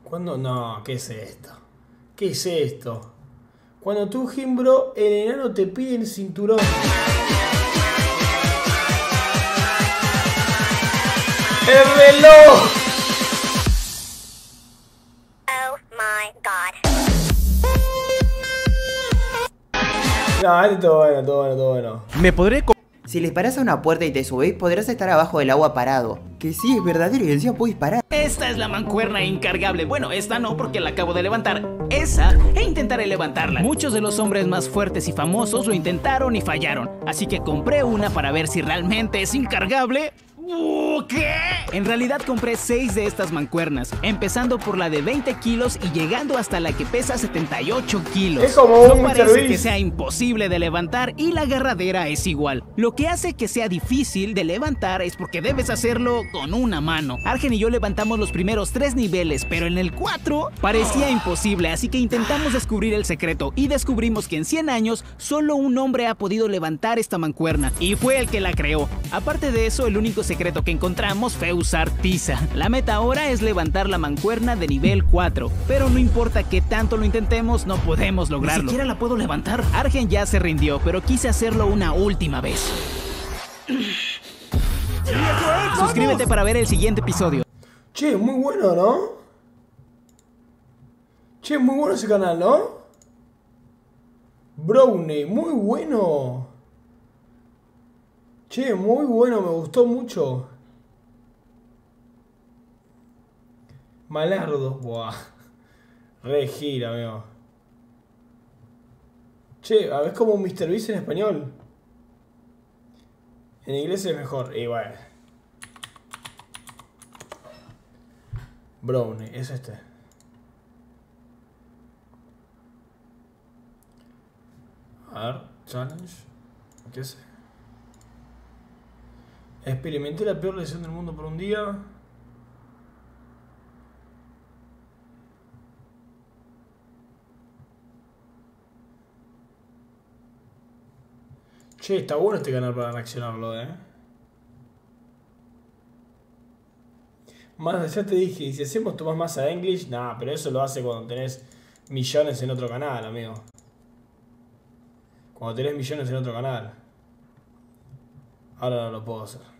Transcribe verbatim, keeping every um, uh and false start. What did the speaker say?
¿Cuándo? No, ¿qué es esto? ¿Qué es esto? Cuando tú gimbro, el enano te pide el cinturón. ¡El reloj! Oh my god. No, este es todo bueno, todo bueno, todo bueno. Me podré... Si le disparas a una puerta y te subís, podrás estar abajo del agua parado. Que sí, es verdadero y encima puedo disparar. Esta es la mancuerna incargable. Bueno, esta no, porque la acabo de levantar. Esa, e intentaré levantarla. Muchos de los hombres más fuertes y famosos lo intentaron y fallaron. Así que compré una para ver si realmente es incargable. ¿Qué? En realidad compré seis de estas mancuernas, empezando por la de veinte kilos y llegando hasta la que pesa setenta y ocho kilos. Es como un No parece servicio. que sea imposible de levantar y la agarradera es igual. Lo que hace que sea difícil de levantar es porque debes hacerlo con una mano. Argen y yo levantamos los primeros tres niveles, pero en el cuatro parecía imposible, así que intentamos descubrir el secreto y descubrimos que en cien años solo un hombre ha podido levantar esta mancuerna y fue el que la creó. Aparte de eso, el único secreto secreto que encontramos fue usar tiza. La meta ahora es levantar la mancuerna de nivel cuatro, pero no importa que tanto lo intentemos, no podemos lograrlo. Ni siquiera la puedo levantar. Argen ya se rindió, pero quise hacerlo una última vez. Suscríbete para ver el siguiente episodio. Che, muy bueno, ¿no? Che, muy bueno ese canal, ¿no? Brownie, muy bueno. Che, muy bueno, me gustó mucho. Malardo, buah. Re gira, amigo. Che, a ver como un mister Beast en español. En inglés es mejor, y bueno. Brownie, es este. A ver, challenge. ¿Qué es? Experimenté la peor lesión del mundo por un día. Che, está bueno este canal para reaccionarlo, eh. Más, ya te dije, y si hacemos Tomás Massa English, nah, pero eso lo hace cuando tenés millones en otro canal, amigo. Cuando tenés millones en otro canal. Ahora no lo puedo hacer.